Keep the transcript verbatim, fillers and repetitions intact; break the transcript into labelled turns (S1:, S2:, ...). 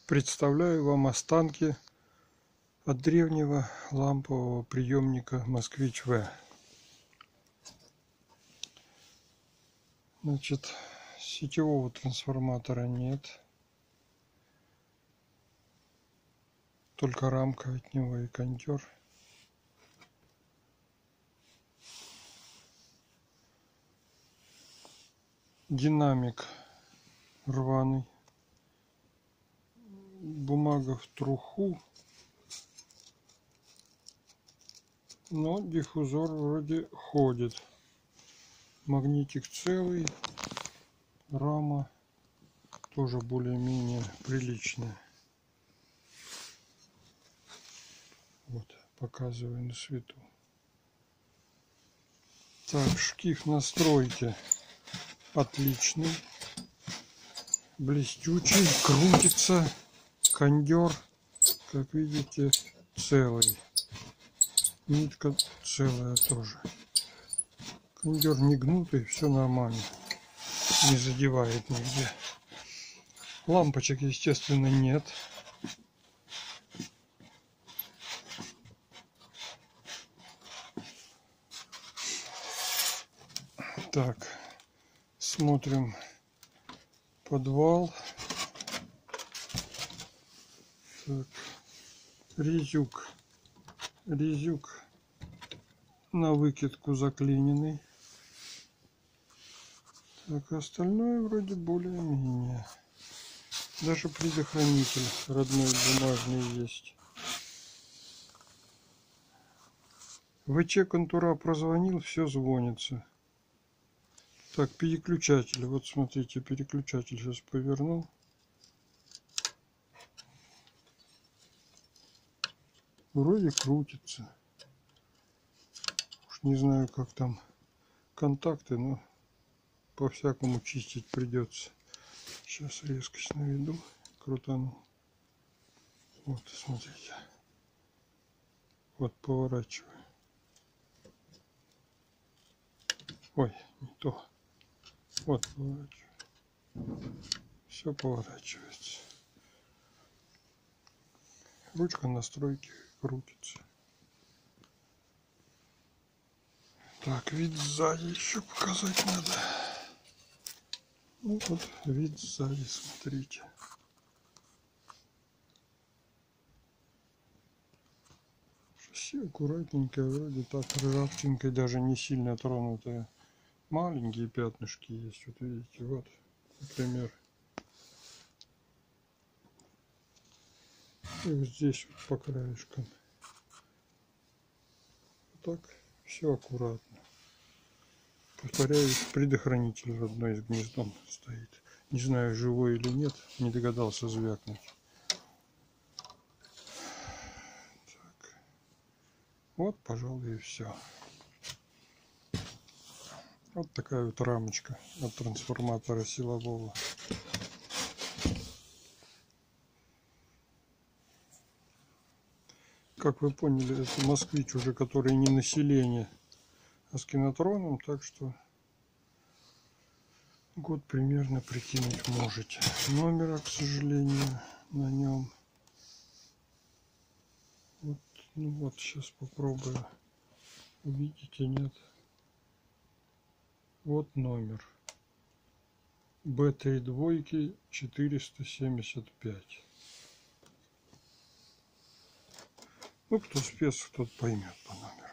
S1: Представляю вам останки от древнего лампового приемника Москвич-В. Значит, сетевого трансформатора нет, только рамка от него и кондер. Динамик рваный, бумага в труху, но диффузор вроде ходит. Магнитик целый, рама тоже более-менее приличная. Вот, показываю на свету. Так, шкив настройки отличный, блестючий, крутится, кондер, как видите, целый, нитка целая тоже, кондер не гнутый, все нормально, не задевает нигде. Лампочек, естественно, нет. Так, смотрим подвал. Так, резюк, резюк на выкидку заклиненный. Так, остальное вроде более-менее. Даже предохранитель родной бумажный есть. ВЧ контура прозвонил, все звонится. Так, переключатель. Вот смотрите, переключатель сейчас повернул. Вроде крутится. Уж не знаю, как там контакты, но по-всякому чистить придется. Сейчас резкость наведу, крутану. Вот, смотрите. Вот, поворачиваю. Ой, не то. Вот, поворачиваю. Все поворачивается. Ручка настройки крутится. Так, вид сзади еще показать надо. Ну вот, вид сзади, смотрите. Шасси аккуратненькое, вроде так ржавчинкой даже не сильно тронутое. Маленькие пятнышки есть, вот видите, вот, например. И вот здесь вот по краешкам. Вот так, все аккуратно. Повторяюсь, предохранитель родной с гнездом стоит. Не знаю, живой или нет, не догадался звякнуть. Так. Вот, пожалуй, и все. Вот такая вот рамочка от трансформатора силового. Как вы поняли, это Москвич уже, который не население, а с кинотроном, так что год примерно прикинуть можете. Номера, к сожалению, на нем. Вот, ну вот, сейчас попробую. Увидите, нет? Вот номер. Б три двойки четыреста семьдесят пять. Ну, кто спец, тот поймет по номеру.